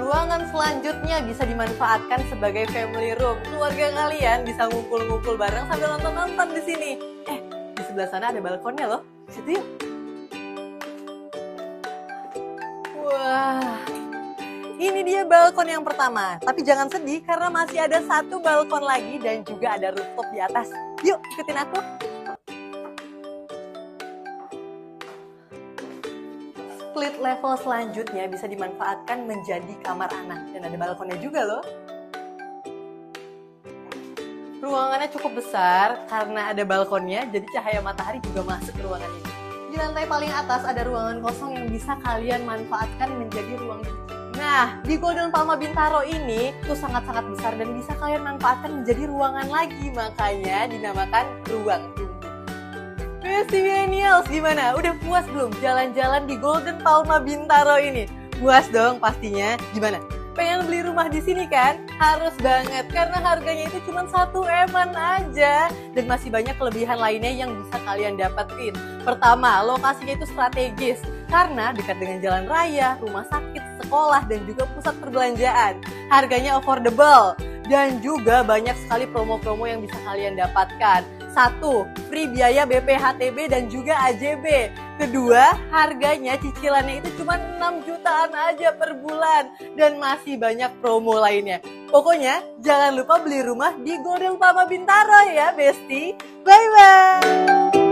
Ruangan selanjutnya bisa dimanfaatkan sebagai family room. Keluarga kalian bisa ngumpul-ngumpul bareng sambil nonton-nonton di sini. Di sebelah sana ada balkonnya loh. Situ yuk. Wah, ini dia balkon yang pertama. Tapi jangan sedih karena masih ada satu balkon lagi dan juga ada rooftop di atas. Yuk, ikutin aku. Split level selanjutnya bisa dimanfaatkan menjadi kamar anak dan ada balkonnya juga loh. Ruangannya cukup besar karena ada balkonnya, jadi cahaya matahari juga masuk ke ruangan ini. Di lantai paling atas ada ruangan kosong yang bisa kalian manfaatkan menjadi ruang cuci. Nah, di Golden Palma Bintaro ini tuh sangat-sangat besar dan bisa kalian manfaatkan menjadi ruangan lagi, makanya dinamakan ruang tunggu. Besti Millennials, gimana? Udah puas belum jalan-jalan di Golden Palma Bintaro ini? Puas dong pastinya. Gimana? Pengen beli rumah di sini kan? Harus banget, karena harganya itu cuma 1 eman aja. Dan masih banyak kelebihan lainnya yang bisa kalian dapetin. Pertama, lokasinya itu strategis. Karena dekat dengan jalan raya, rumah sakit, sekolah, dan juga pusat perbelanjaan. Harganya affordable. Dan juga banyak sekali promo-promo yang bisa kalian dapatkan. 1. Free biaya BPHTB dan juga AJB. Kedua, harganya cicilannya itu cuma 6 jutaan aja per bulan. Dan masih banyak promo lainnya. Pokoknya jangan lupa beli rumah di Golden Palma Bintaro ya Besti. Bye-bye.